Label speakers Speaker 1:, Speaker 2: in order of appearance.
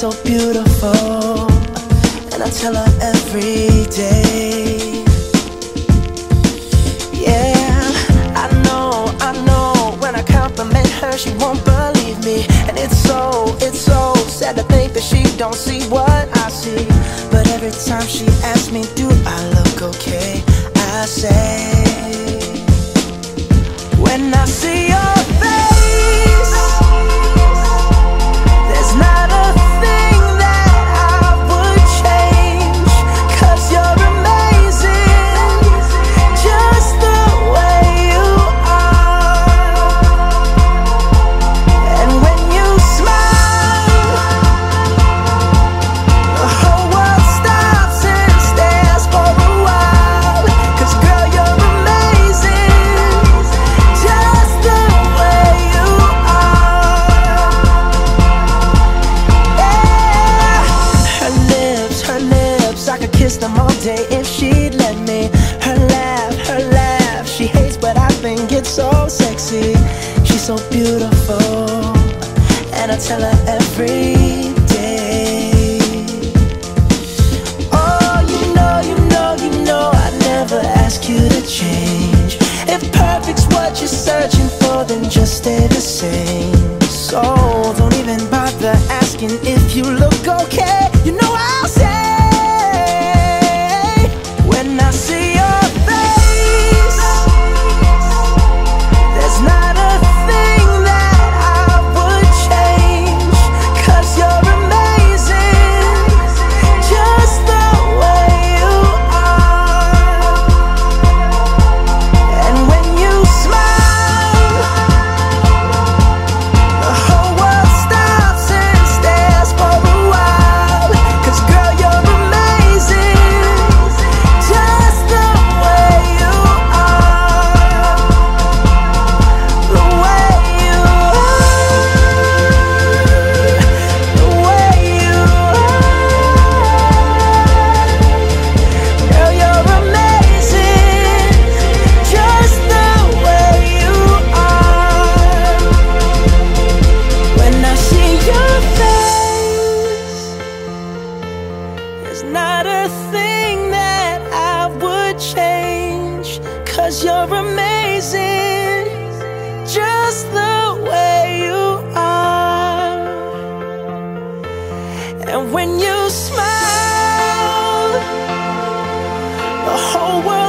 Speaker 1: so beautiful, and I tell her every day. Yeah, I know, when I compliment her, she won't believe me. And it's so sad to think that she don't see what I see. But every time she asks me, do I look okay, I say, when I see your face, there's not a thing that I would change, 'cause you're amazing, just the way you are. And when you smile, the whole world stops and stares for a while, 'cause girl, you're amazing, just the way you are. Yeah. Her lips, I could kiss them all day if she'd let me. Her laugh, she hates, but I think it's so sexy. She's so beautiful, and I tell her every day. Oh, you know, I never ask you to change. If perfect's what you're searching for, then just stay the same. So don't even bother asking if you look okay. You know I'll say, when I see your face, there's not a thing that I would change, 'cause you're amazing, just the way you are. And when you smile, the whole world stops and stares for a while, 'cause girl, you're amazing, just the way you are. The way you are, the way you are. Girl, you're amazing, just the way you are. When I see your face, there's not a thing that I would change, 'cause you're amazing, just the way you are. And when you smile, the whole world